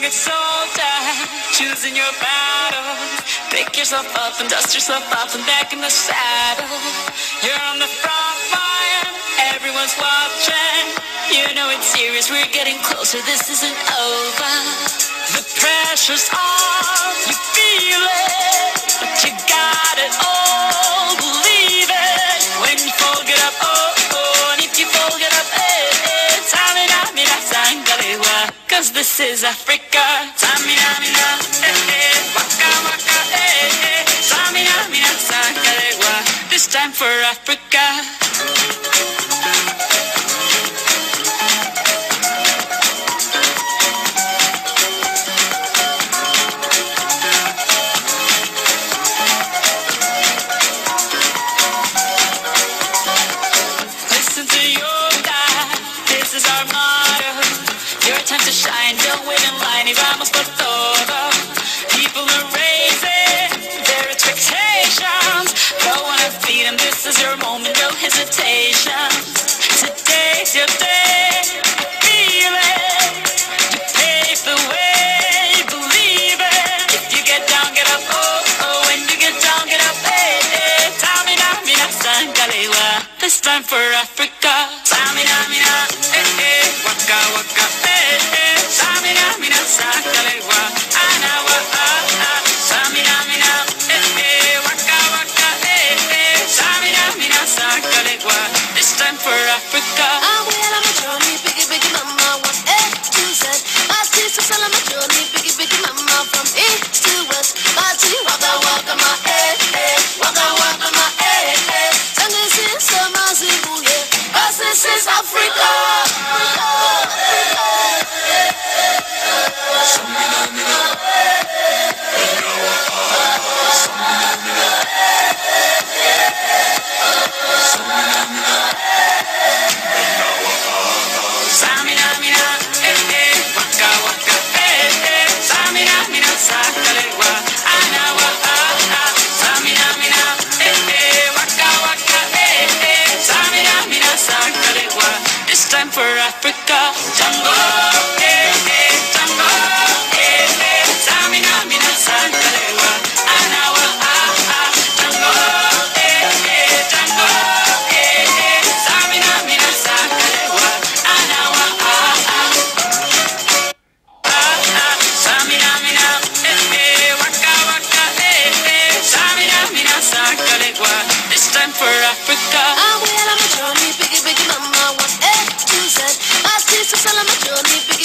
good soldier, choosing your battles. Pick yourself up and dust yourself off and back in the saddle. You're on the front line, everyone's watching. You know it's serious, we're getting closer, this isn't over. The pressure's on, you feel it, but you got it all, believe it. When you fold it up, oh, oh, and if you fold it up, eh, Samina, mina, sangalewa, cause this is Africa. Samina, mina, waka, waka, Samina, mina, sangalewa, this time for Africa. Time to shine, don't wait in line, y vamos por todo. People are raising their expectations. Go on and feed them, this is your moment, no hesitation. Today's your day, feel it. You pave the way, believe it. If you get down, get up, oh, oh. When you get down, get up, hey, hey. Samina, mina, sangalewa, this time for Africa. Samina, mina, eh, eh. Waka, waka, eh, eh. Samina, mina, sangalewa, anawa, ah, ah. Samina, mina, eh, eh. Waka, waka, eh, eh. Samina, mina, sangalewa, this time for Africa. I'm well on my journey, biggie, biggie mama, one A to Z. My sister's all on my journey, biggie, biggie mama, from east to west. My city, waka, waka, my eh, eh. Waka, waka, my eh, eh. This is Amazibu, yeah. 'Cause this is Africa. Samina, mina, eh, eh. Waka, waka, eh, eh. Samina, mina, sangalewa, anawa, ah, ah. Samina, mina, eh, eh. Waka, waka, eh, eh. Samina, mina, sangalewa, this time for Africa. Tango, eh, eh. Tango, eh, eh. Samina, mina, sangalewa, anawa, ah, ah. Tango, eh, eh. Tango, eh, eh. Samina, mina, sangalewa, anawa, ah, ah. Samina, mina, eh, eh. Waka, waka, eh, eh. Samina, mina, sangalewa, this time for Africa. I'm well on my journey, biggie, biggie mama, one A to Z. My sister's all on my journey,